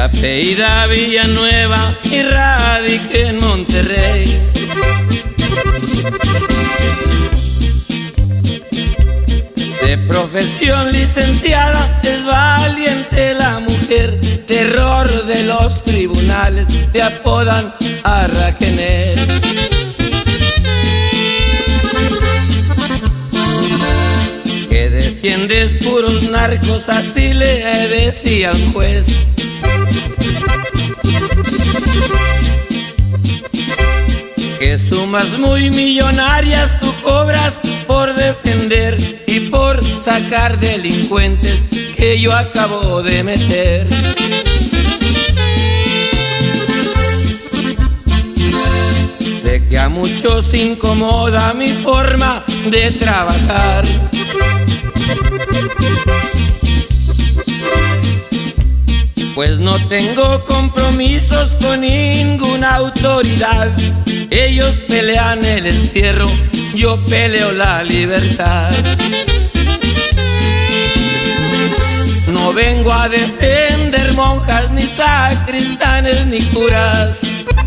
apellida Villanueva y radica en Monterrey. De profesión licenciada, es valiente la mujer, terror de los tribunales, le apodan a Raquenet. Que defiendes puros narcos, así le decía un juez. Que sumas muy millonarias tú cobras por defender y por sacar delincuentes que yo acabo de meter. Sé que a muchos incomoda mi forma de trabajar, pues no tengo compromisos con ninguna autoridad. Ellos pelean el encierro, yo peleo la libertad. No vengo a defender monjas, ni sacristanes, ni curas.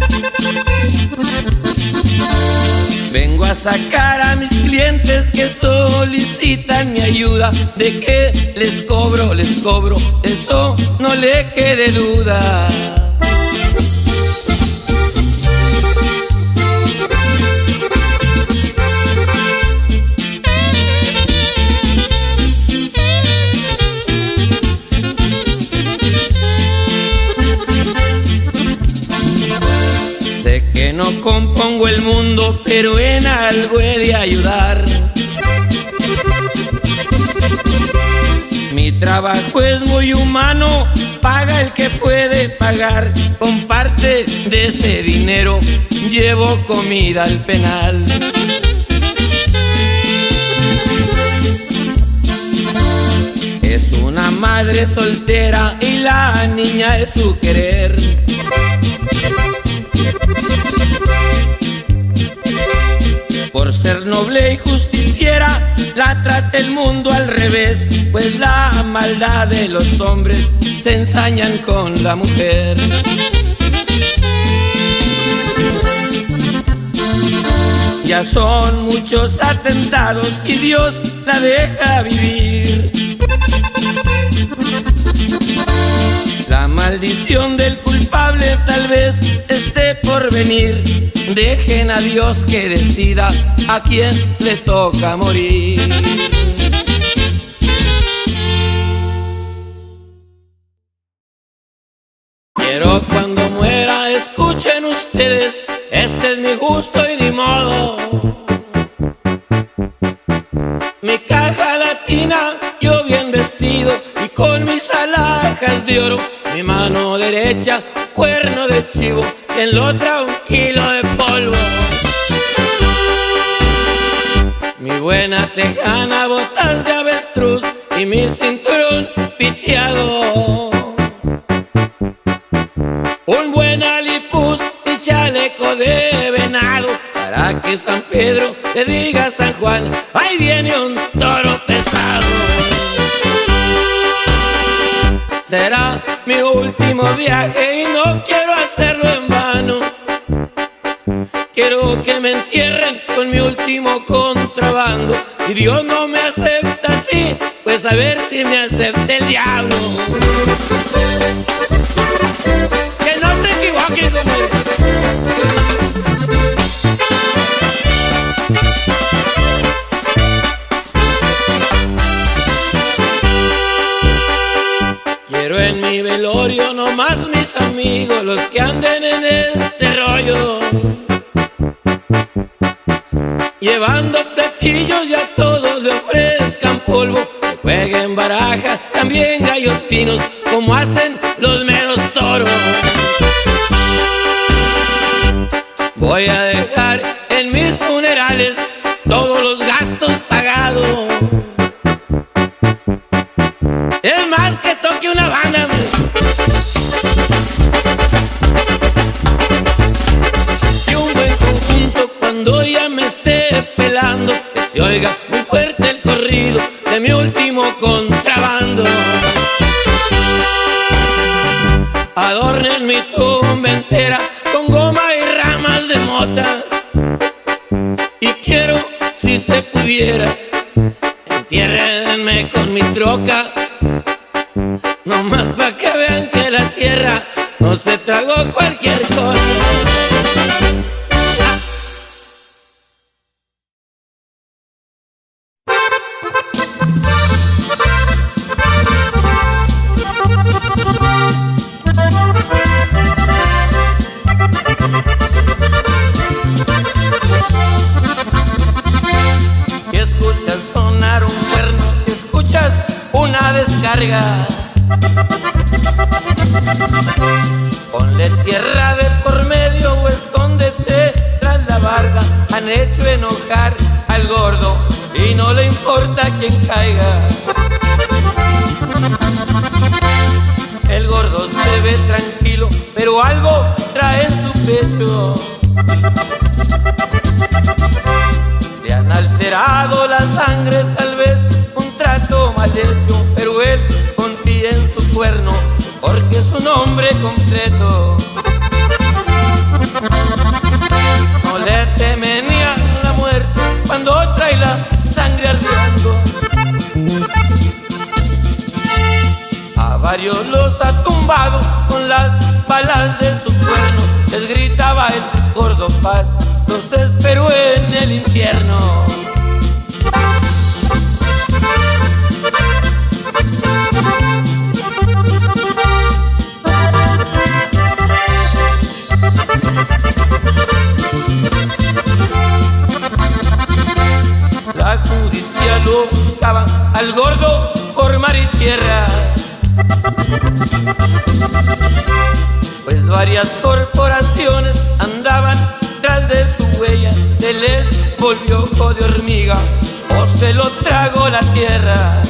Vengo a sacar a mis clientes que solicitan mi ayuda. De que les cobro, eso no le quede duda. Sé que no compongo el mundo, pero en algo he de ayudar. Mi trabajo es muy humano, paga el que puede pagar. Con parte de ese dinero llevo comida al penal. Es una madre soltera y la niña es su querer. Por ser noble y justiciera, la trata el mundo al revés, pues la maldad de los hombres se ensañan con la mujer. Ya son muchos atentados y Dios la deja vivir. La maldición del culpable tal vez esté por venir. Dejen a Dios que decida a quién le toca morir. Pero cuando muera, escuchen ustedes, este es mi gusto y ni modo. Mi caja latina, yo bien vestido y con mis alhajas de oro. Mi mano derecha, cuerno de chivo, y en la otra 1 kilo de polvo. Mi buena tejana, botas de avestruz y mi cinturón piteado. Un buen alipuz y chaleco de venado, para que San Pedro le diga a San Juan, ahí viene un toro pesado. Será mi último viaje y no quiero hacerlo en vano. Quiero que me entierren con mi último contrabando. Si Dios no me acepta así, pues a ver si me acepta el diablo. Que no se equivoquen, señores. Quiero en mi velorio nomás mis amigos, los que anden en este rollo, llevando platillos y a todos le ofrezcan polvo. Que jueguen baraja, también gallos finos, como hacen los meros toros. Voy a dejar en mis funerales todos los gastos pagados. Es más, que toque una banda, hombre. Y un buen conjunto cuando ya me esté pelando, que se oiga muy fuerte el corrido de mi último contrabando. adornen mi tumba entera con goma y ramas de mota. Y quiero, si se pudiera, entiérrenme con mi troca, nomás pa' que vean que la tierra no se tragó cualquier cosa. Si escuchas sonar un cuerno, si escuchas una descarga, ponle tierra de por medio o escóndete tras la barda. Han hecho enojar al gordo y no le importa quién caiga. El gordo se ve tranquilo, pero algo trae en su pecho. Le han alterado la sangre, tal vez un trato mal hecho, pero él confía en su cuerno porque es un hombre completo. No le teme ni a la muerte cuando trae la sangre ardiendo. A varios los ha tumbado con las balas de su cuerno. Les gritaba el gordo Paz, los esperó en el infierno. La justicia lo buscaba al gordo por mar y tierra, pues varias corporaciones andaban tras de su huella. Se les volvió ojo de hormiga o se lo tragó la tierra.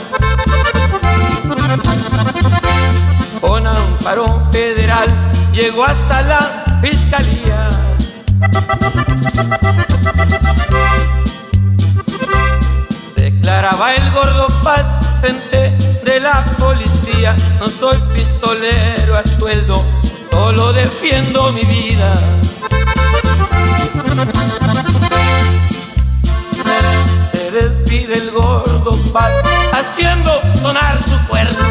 Con amparo federal llegó hasta la fiscalía. Declaraba el gordo Paz frente de la policía: no soy pistolero a sueldo, solo defiendo mi vida. Se despide el gordo Paz haciendo sonar su cuerno.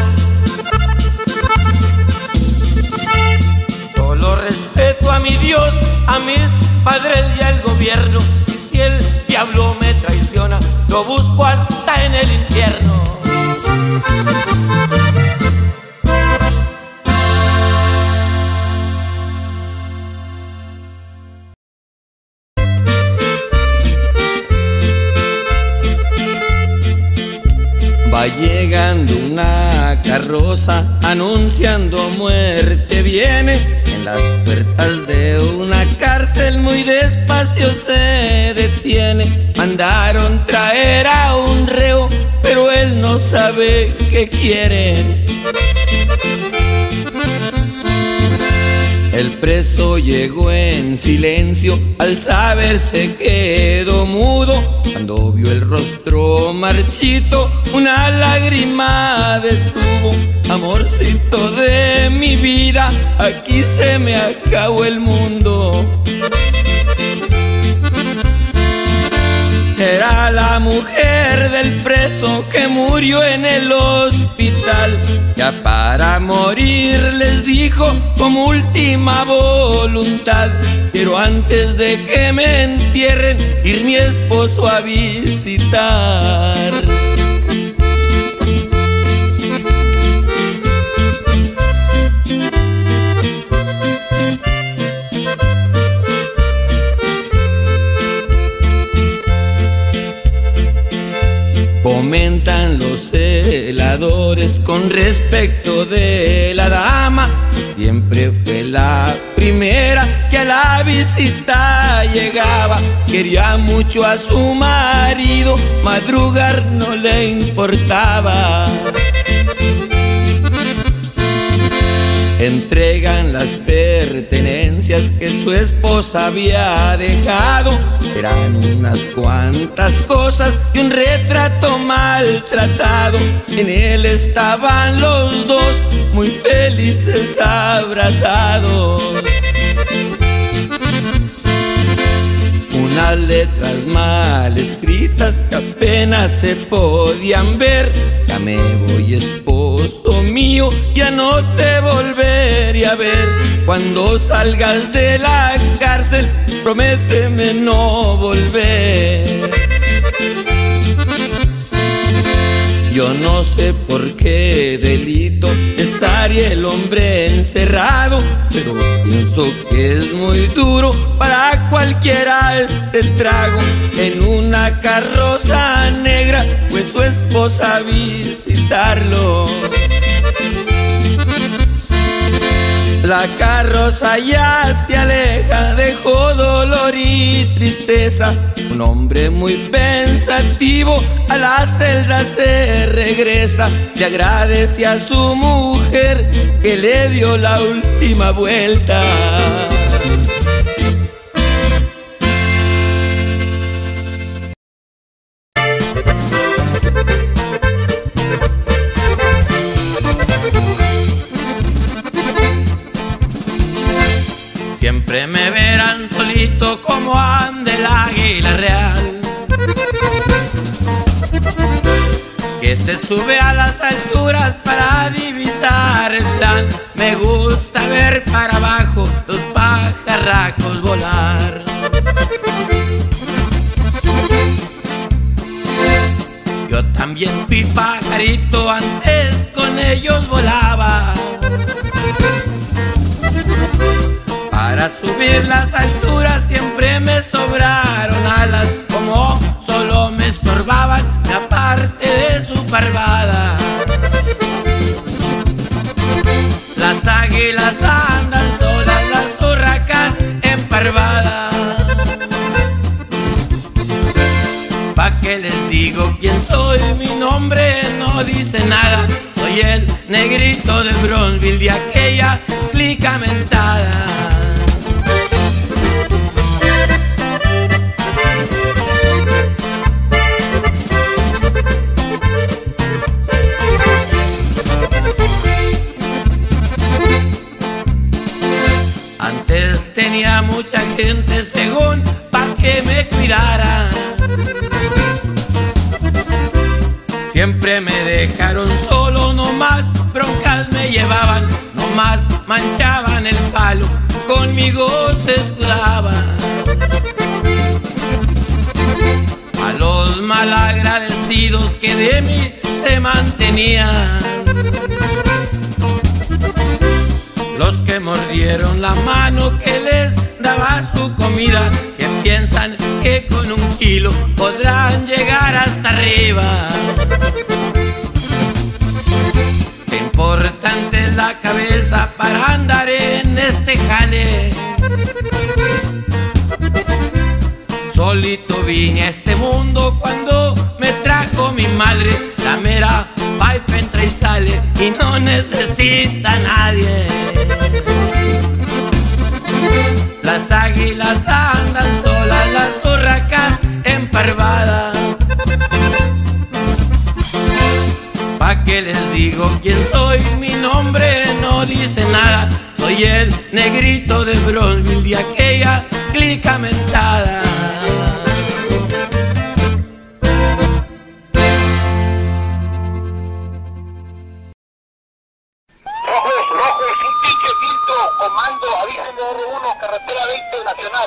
Solo respeto a mi Dios, a mis padres y al gobierno. Y si el diablo me traiciona, lo busco hasta en el infierno. Va llegando una carroza anunciando muerte, viene en las puertas de una cárcel, muy despacio se detiene. Mandaron traer a un reo, pero él no sabe qué quieren. El preso llegó en silencio, al saber se quedó mudo. Cuando vio el rostro marchito, una lágrima detuvo. Amorcito de mi vida, aquí se me acabó el mundo. Era la mujer del preso que murió en el hospital. Ya para morir les dijo como última voluntad: quiero antes de que me entierren ir mi esposo a visitar. Comentan los celadores con respecto de la dama, que siempre fue la primera que a la visita llegaba. Quería mucho a su marido, madrugar no le importaba. Entregan las pertenencias que su esposa había dejado. Eran unas cuantas cosas y un retrato maltratado. En él estaban los dos muy felices abrazados. apenas se podían ver. Ya me voy, esposo mío, ya no te volveré a ver. Cuando salgas de la cárcel, prométeme no volver. Yo no sé por qué delito estaría el hombre encerrado, pero pienso que es muy duro para cualquiera este trago. En una carroza negra fue su esposa a visitarlo. La carroza ya se aleja, dejó dolor y tristeza. Un hombre muy pensativo a la celda se regresa. Le agradece a su mujer que le dio la última vuelta. Siempre me verán solito como anda el águila real, que se sube a las alturas para divisar el plan. Me gusta ver para abajo los pajarracos volar. Yo también fui pajarito, antes con ellos volaba. Para subir las alturas siempre me sobraron alas, como solo me estorbaban la parte de su parvada. Las águilas andan solas, las urracas emparvadas. ¿Pa' qué les digo quién soy? Mi nombre no dice nada. Soy el negrito de Bronzeville, de aquella clica mentada. Antes tenía mucha gente según pa' que me cuidara. Siempre me dejaron solo, nomás broncas me llevaban, nomás manchaban el palo, conmigo se escudaban. A los malagradecidos que de mí se mantenían, los que mordieron la mano que les daba su comida, que piensan que con 1 kilo podrán llegar hasta arriba. Qué importante es la cabeza para andar en este jale. Solito vine a este mundo cuando me trajo mi madre. La mera pipe entra y sale y no necesita a nadie. Las águilas andan solas, las urracas emparvadas. ¿Pa' qué les digo quién soy? Mi nombre no dice nada. Soy el negrito de Bronzeville, de aquella clica mentada. Comando, avísenme R1, carretera 20 nacional.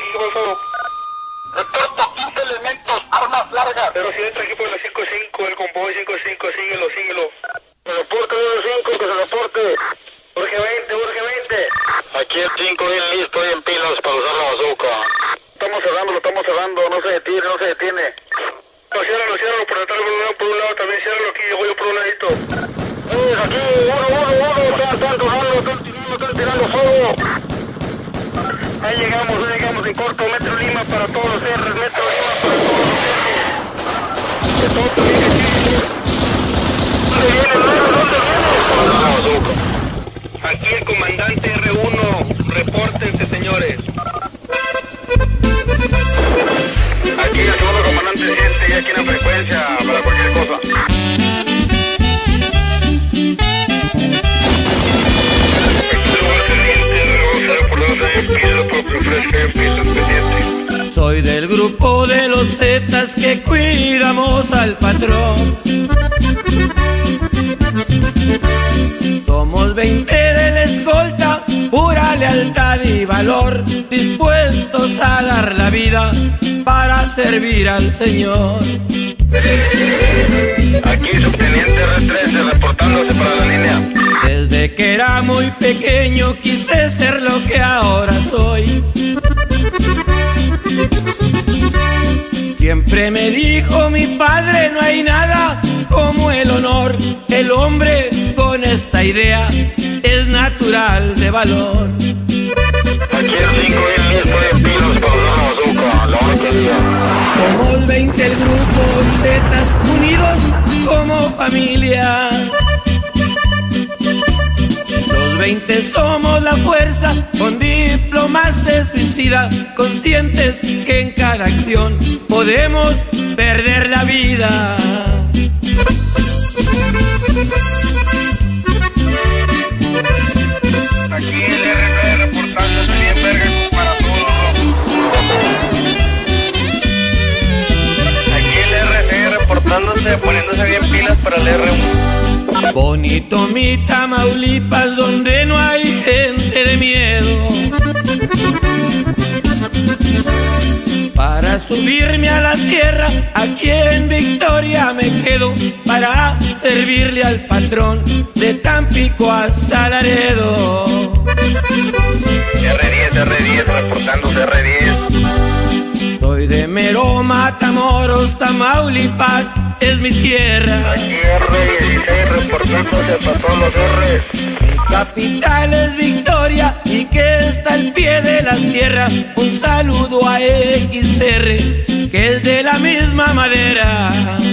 Reporto 15 elementos, armas largas. 07, equipo de la 55, el convoy 55, síguelo. Reporte 05, que se reporte. Urge 20. Aquí el 5 bien listo y en pilas para usar la bazooka. Estamos cerrando, no se detiene. No, ciérralo, por detrás, por un lado, también ciérralo aquí, yo voy por un ladito. Aquí, uno, están tirando fuego. Ahí llegamos en corto, Metro Lima para todos los R's, Metro Lima para todos los R's. De todo también ¿Dónde viene? Aquí el comandante R1, repórtense, señores. Aquí el segundo comandante siente ya aquí en la frecuencia para cualquier cosa. Soy del grupo de los Zetas que cuidamos al patrón. Somos 20 de la escolta, pura lealtad y valor, dispuestos a dar la vida para servir al Señor. Aquí subteniente R13 reportándose para la línea. Desde que era muy pequeño quise ser lo que ahora soy. Siempre me dijo mi padre, no hay nada como el honor. El hombre con esta idea es natural de valor. Aquí el 5 y el 10 fue pilos con los Bazooka, la orquídea. Somos 20 el grupo Zetas unidos como familia. Los 20 somos la fuerza con diplomas de suicida, conscientes que en cada acción podemos perder la vida. Aquí el RP reportándose bien verga para todos. Aquí el RP reportándose, poniéndose bien pilas para el R1. Bonito mi Tamaulipas, donde no hay gente de miedo. Para subirme a la sierra, aquí en Victoria me quedo para servirle al patrón de Tampico hasta Laredo. R10 reportándose R10. Soy de Mero, Matamoros, Tamaulipas, es mi tierra. Aquí R16 reportándose para todos los R's. Mi capital es Victoria y que está al pie de la sierra. Un saludo a XR, que es de la misma madera.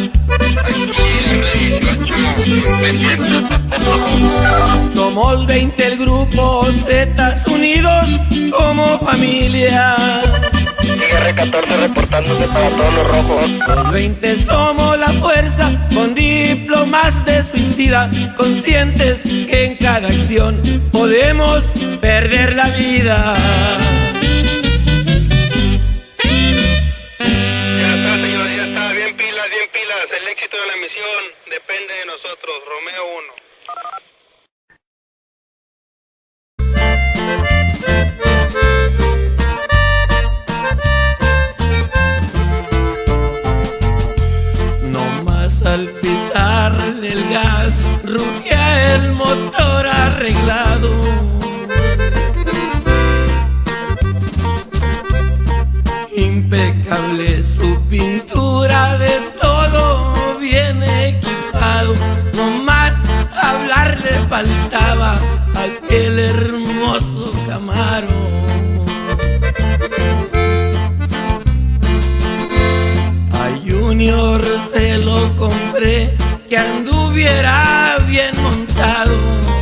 Somos 20 el grupo Zetas unidos como familia. R14 reportándose para todos los rojos. Los 20 somos la fuerza con diplomas de suicida, conscientes que en cada acción podemos perder la vida. Ya está, señor, ya está. Bien pilas, bien pilas. El éxito de la misión depende de nosotros. Romeo 1. Al pisarle el gas, rugía el motor arreglado. Impecable su pintura, de todo bien equipado. No más hablar le faltaba aquel hermoso Camaro. Junior se lo compré, que anduviera bien montado.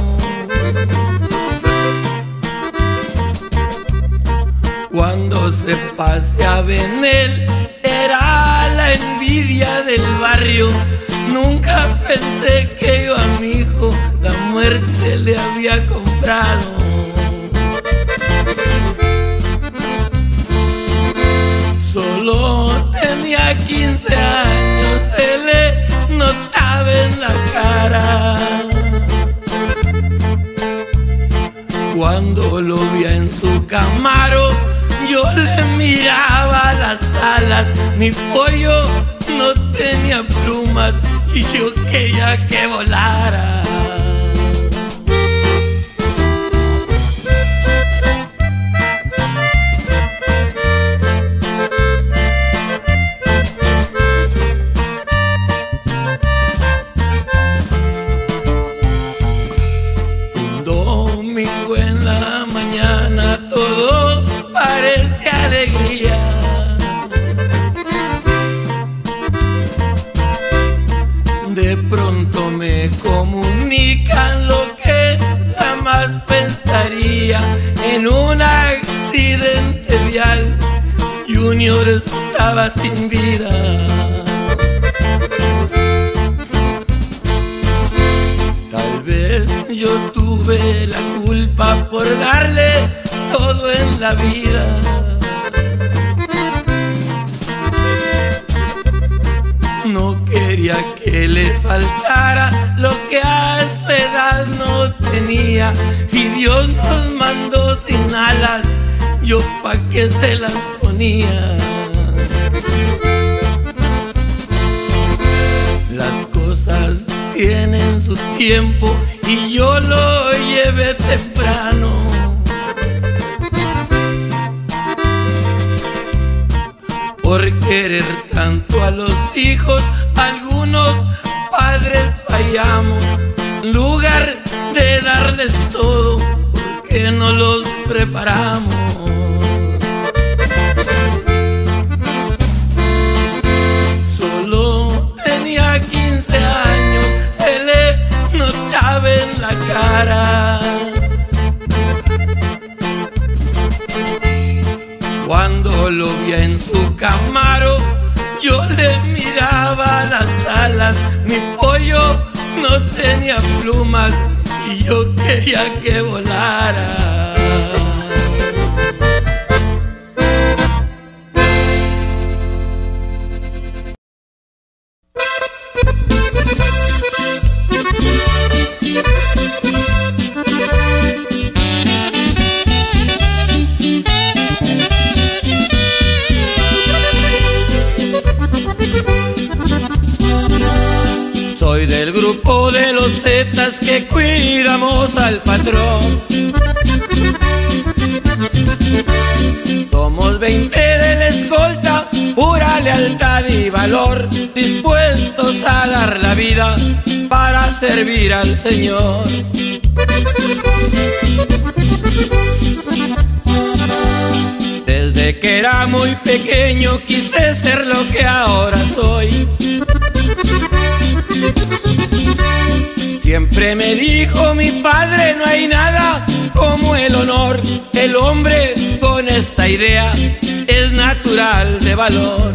Cuando se paseaba en él, era la envidia del barrio. Nunca pensé que yo a mi hijo la muerte le había comprado. Solo tenía 15 años, se le notaba en la cara. Cuando lo vi en su Camaro, yo le miraba las alas. Mi pollo no tenía plumas y yo quería que volara. En la mañana todo parece alegría. De pronto me comunican lo que jamás pensaría. En un accidente vial, Junior estaba sin vida. Tal vez yo tuve la culpa por darle todo en la vida. quería que le faltara lo que a su edad no tenía. Si Dios nos mandó sin alas, yo pa' qué se las ponía. Las cosas tienen su tiempo y yo lo llevé temprano. Por querer tanto a los hijos, algunos padres fallamos. En lugar de darles todo, ¿por qué no los preparamos? Solo tenía 15 años, se le notaba en la cara. Cuando lo vi en su Camaro, yo le miraba las alas. Mi pollo no tenía plumas y yo quería que volara. Soy del grupo de los Zetas que cuidamos al patrón. Somos 20 de la escolta, pura lealtad y valor, dispuestos a dar la vida para servir al Señor. Desde que era muy pequeño quise ser lo que ahora soy. Siempre me dijo mi padre, no hay nada como el honor. El hombre con esta idea es natural de valor.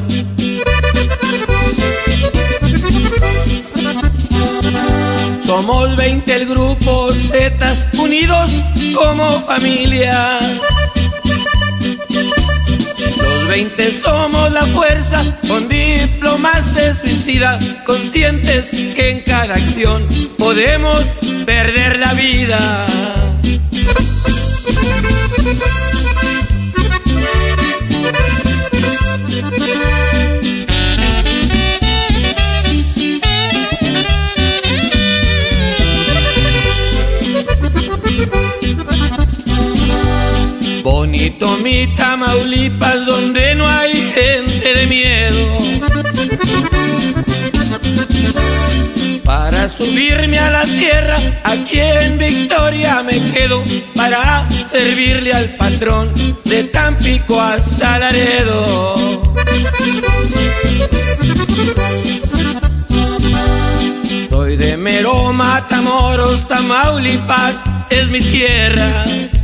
Somos 20 el grupo Zetas, unidos como familia. Los 20 somos la fuerza, con diplomas de suicida, conscientes que en cada acción podemos perder la vida. Bonito mi Tamaulipas, donde no hay gente de miedo. Para subirme a la sierra, aquí en Victoria me quedo para servirle al patrón de Tampico hasta Laredo. Soy de mero Matamoros, Tamaulipas es mi tierra.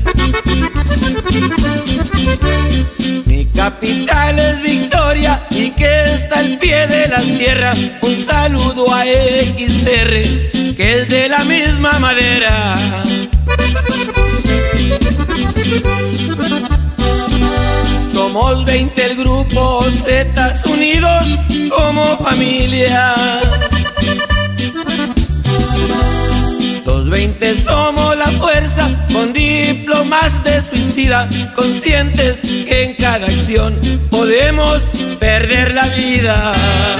Mi capital es Victoria y que está al pie de la sierra. Un saludo a XR, que es de la misma madera. Somos 20 el grupo Zetas, unidos como familia. Los 20 somos la fuerza, con diplomas de suicida, conscientes que en cada acción podemos perder la vida.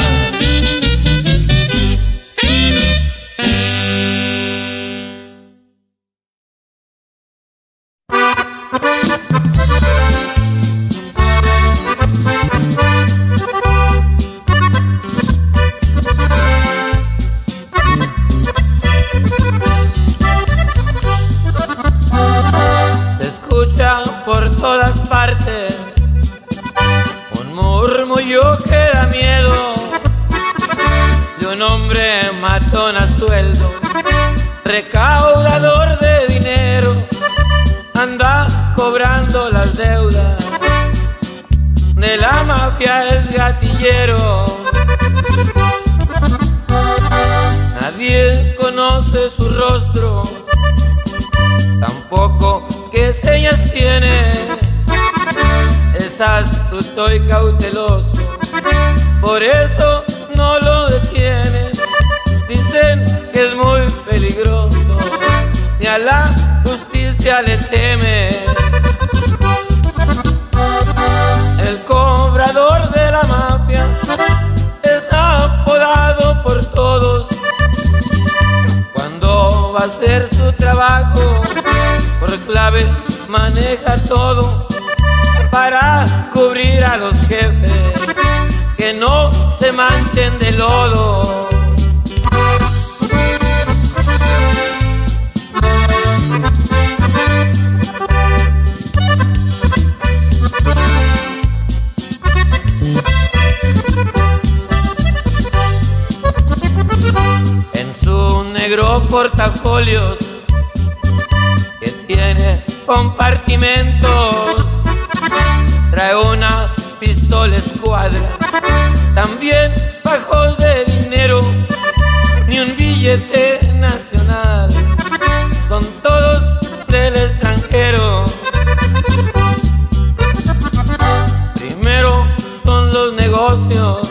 Por todas partes un murmullo que da miedo de un hombre matón a sueldo, recaudador de dinero, anda cobrando las deudas de la mafia, es gatillero. Nadie conoce su rostro, tampoco qué señas tiene. Es astuto y cauteloso, por eso no lo detiene. es muy peligroso, ni a la justicia le teme. El cobrador de la mafia es apodado por todos. Cuando va a hacer su trabajo, por clave maneja todo para cubrir a los jefes que no se manchen de lodo. En su negro portafolios que tiene compartimentos, trae una pistola escuadra, también fajos de dinero, ni un billete nacional, son todos del extranjero. Primero son los negocios,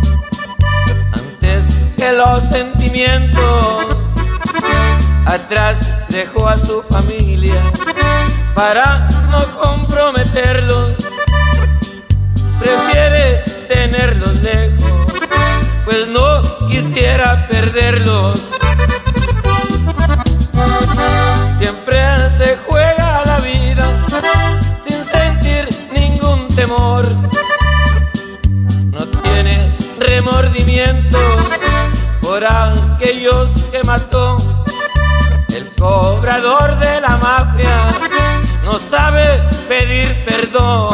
antes que los sentimientos. Atrás dejó a su familia para no comprometerlos. Prefiere tenerlos lejos, pues no quisiera perderlos. Siempre se juega la vida sin sentir ningún temor. No tiene remordimiento por aquellos que mató. El cobrador de la mafia no sabe pedir perdón.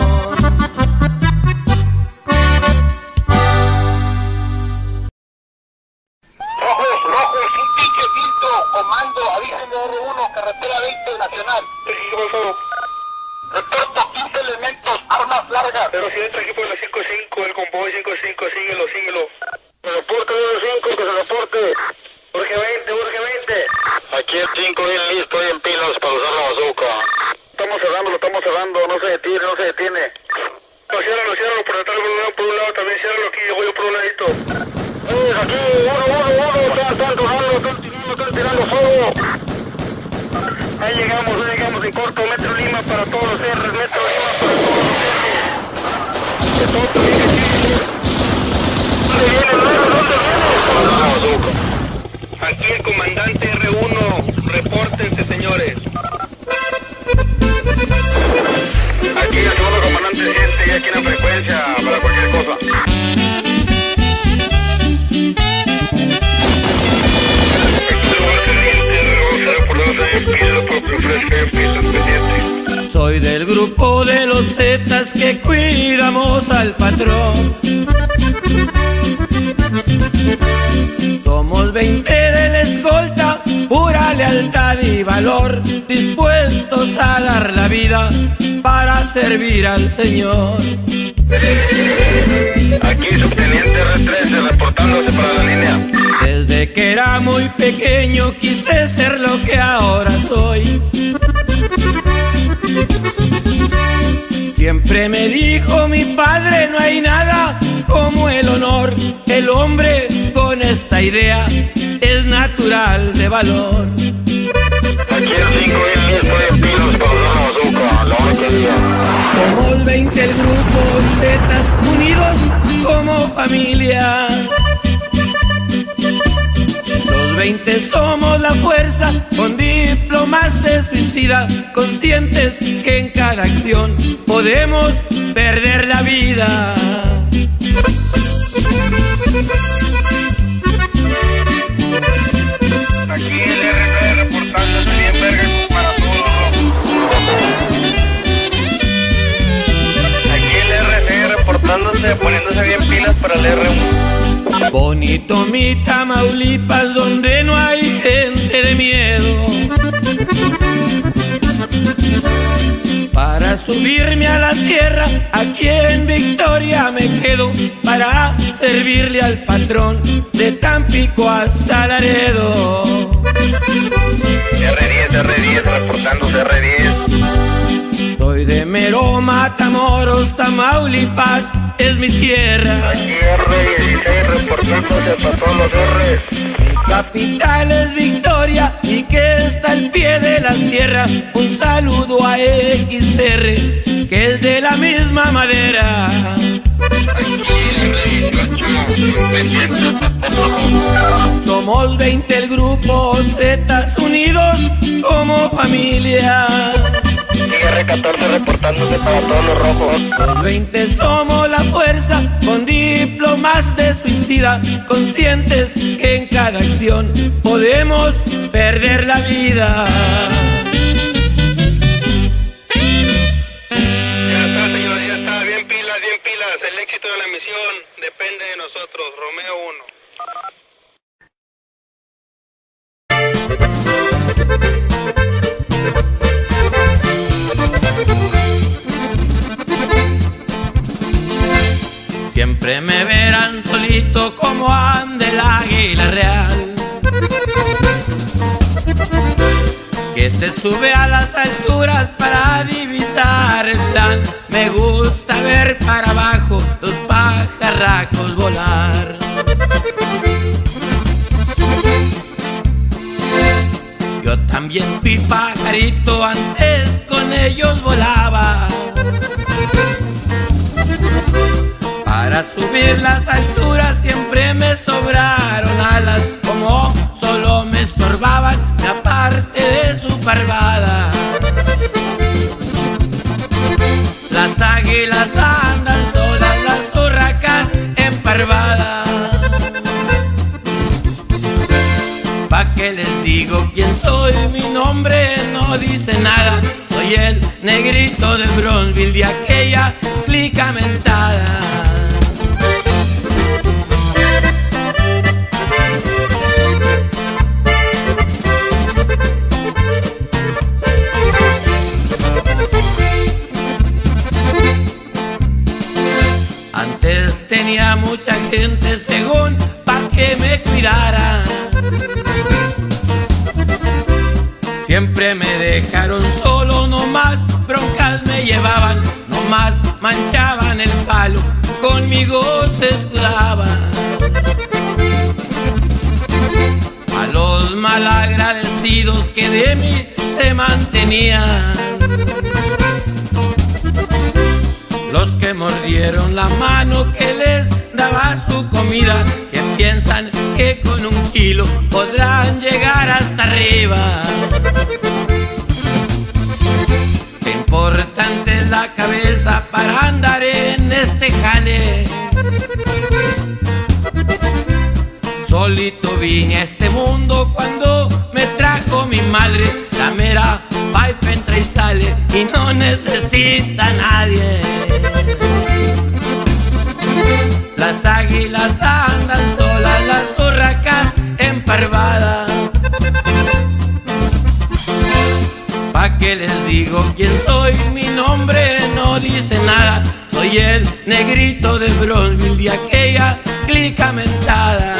Rojos, un pinche filtro, comando, avísenme R1, carretera 20 nacional. ¿Qué pasó? Reporto 15 elementos, armas largas. Pero si entra equipo de la 5-5, el convoy 5-5, síguelo. Reporte 5, que se reporte. Urge 20. Aquí el 5 bien listo y en pilas para usar la bazooka. Estamos cerrando, no se detiene. No, ciérralo, por detrás, por un lado, también ciérralo aquí, yo voy por un ladito. Aquí, uno, están tirando fuego. Ahí llegamos en corto, Metro Lima para todos los R's, Metro Lima para todos los R's. De todo ¿Dónde viene? Aquí el comandante R1, repórtense, señores. Aquí el segundo comandante siente ya aquí en la frecuencia para cualquier cosa. Soy del grupo de los Zetas que cuidamos al patrón. Somos 20 de la escolta, pura lealtad y valor, dispuestos a dar la vida para servir al Señor. Aquí subteniente R13 reportándose para la línea. Desde que era muy pequeño quise ser lo que ahora soy. Siempre me dijo mi padre, no hay nada como el honor. El hombre con esta idea es natural de valor. Aquí el 5 y el 10 pueden pilos para usar la bazooka, la hora que diga. Somos 20 el grupo Zetas unidos como familia. Los 20 somos la fuerza con diplomas de suicida, conscientes que en cada acción podemos perder la vida. Aquí el RP reportándose bien verga para todos. Aquí el RP reportándose, poniéndose bien pilas para el R1. Bonito mi Tamaulipas, donde no hay gente de miedo. Para subirme a la sierra, aquí en Victoria me quedo para servirle al patrón de Tampico hasta Laredo. R10, reportándose R10. Soy de Mero Matamoros, Tamaulipas, es mi tierra. Aquí R16 reportándose para todos los R's. Mi capital es Victoria y que está al pie de la sierra. Un saludo a XR, que es de la misma madera. Somos 20 el grupo Zetas unidos como familia. R14 reportándose para todos los rojos. Los 20 somos la fuerza con diplomas de suicida, conscientes que en cada acción podemos perder la vida. Ya está, señor, ya está. Bien pilas, bien pilas. El éxito de la misión depende de nosotros. Romeo 1. Siempre me verán solito como anda el águila real, que se sube a las alturas para divisar el plan. Me gusta ver para abajo los pajarracos volar. Yo también fui pajarito, antes con ellos volaba. Para subir las alturas siempre me sobraron alas, como solo me estorbaban la parte de su parvada. Las águilas andan solas, las urracas emparvadas. ¿Pa' qué les digo quién soy? Mi nombre no dice nada. Soy el negrito de Bronzeville, de aquella clica mentada. Antes tenía mucha gente según pa' que me cuidara. Siempre me dejaron solo, nomás broncas me llevaban, nomás manchaban el palo, conmigo se escudaban. A los malagradecidos que de mí se mantenían, los que mordieron la mano que les daba su comida, que piensan que con 1 kilo podrán llegar hasta arriba. Qué importante es la cabeza para andar en este jale. Solito vine a este mundo cuando me trajo mi madre. La mera pipe entra y sale y no necesita a nadie. Las águilas andan solas, las urracas emparvadas. ¿Pa' qué les digo quién soy? Mi nombre no dice nada. Soy el negrito de Bronzeville, de aquella clica mentada.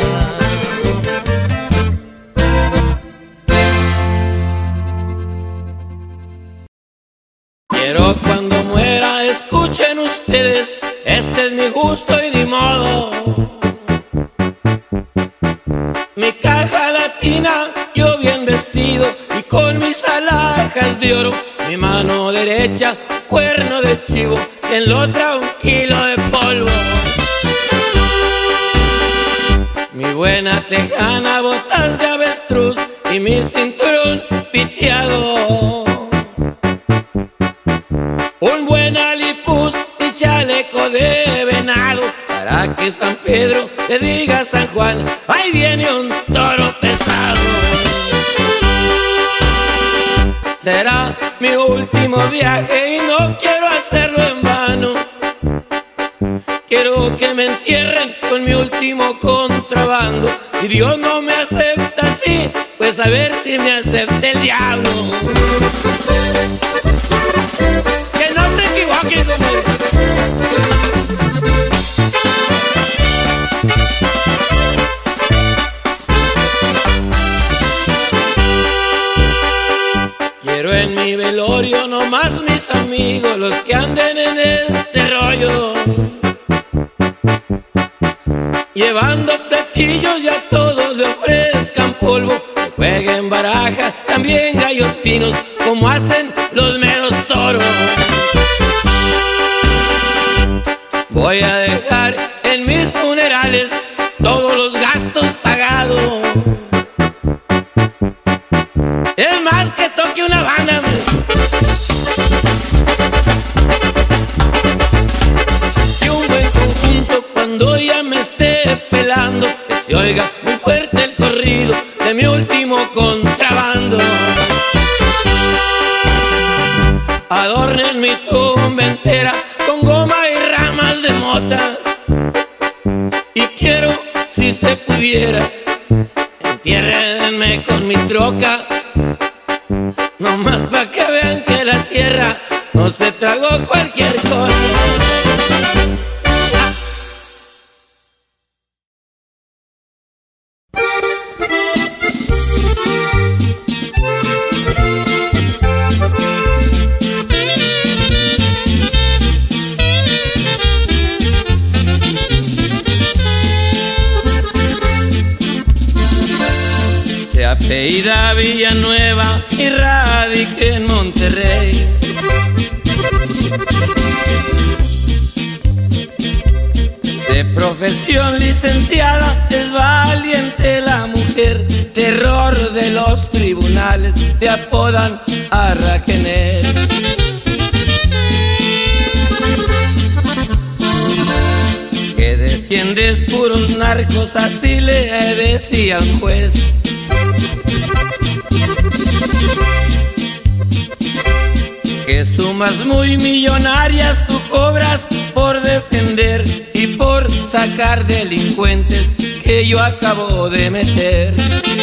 Quiero cuando muera escuchen ustedes, este es mi gusto y ni modo. Mi caja latina, yo bien vestido y con mis alhajas de oro. Mi mano derecha, cuerno de chivo y en la otra 1 kilo de polvo. Mi buena tejana, botas de avestruz y mi cinturón piteado. Un buen alipuz y chaleco de venado, para que San Pedro le diga a San Juan, ahí viene un toro pesado. Será mi último viaje y no quiero hacerlo en vano. Quiero que me entierren con mi último contrabando. Si Dios no me acepta así, pues a ver si me acepta el diablo. Que no se equivoquen, compadre. Quiero en mi velorio nomás mis amigos, los que anden en este rollo, llevando platillos y a todos amigos le ofrezcan polvo, que jueguen baraja, también gallos finos, como hacen los meros toros. Voy a dejar en mis funerales todos los gastos pagados. Es más, que toque una banda, hombre. Y un buen conjunto cuando ya me esté pelando, que se oiga muy fuerte el corrido de mi último contrabando. Adornen mi tumba entera con goma y ramas de mota. Y quiero, si se pudiera, entiérrenme con mi troca, nomás pa' que vean que la tierra no se tragó cualquier cosa. Se apellida Villanueva y radica en Monterrey. De profesión licenciada, es valiente la mujer, terror de los tribunales, te apodan a Raquenet. Que defiendes puros narcos, así le decía un juez. Que sumas muy millonarias tú cobras por defender y por sacar delincuentes que yo acabo de meter.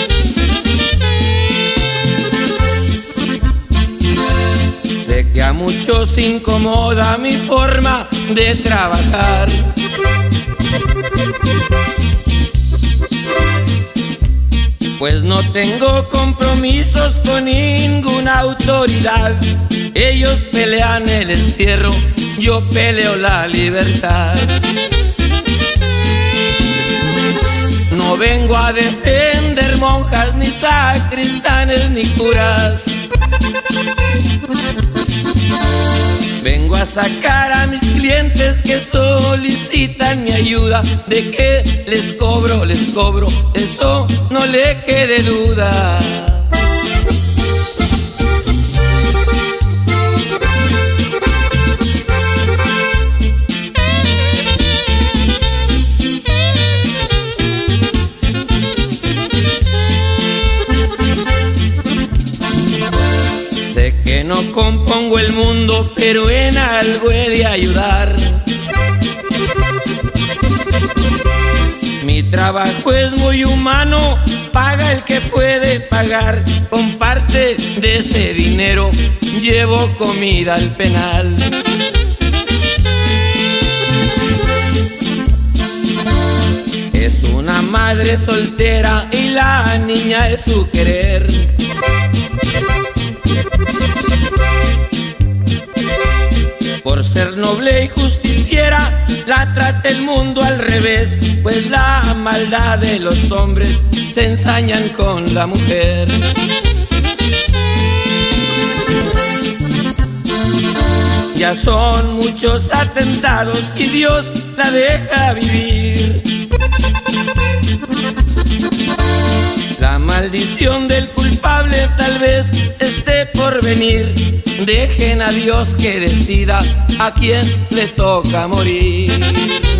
Sé que a muchos incomoda mi forma de trabajar, pues no tengo compromisos con ninguna autoridad. Ellos pelean el encierro, yo peleo la libertad. No vengo a defender monjas, ni sacristanes, ni curas. Vengo a sacar a mis clientes que solicitan mi ayuda. De que les cobro, eso no le quede duda. Sé que no compongo el mundo, pero en algo he de ayudar. Mi trabajo es muy humano, paga el que puede pagar. Con parte de ese dinero llevo comida al penal. Es una madre soltera y la niña es su querer. Por ser noble y justiciera, la trata el mundo al revés, pues la maldad de los hombres se ensañan con la mujer. Ya son muchos atentados y Dios la deja vivir. La maldición del culpable tal vez esté por venir. Dejen a Dios que decida a quién le toca morir.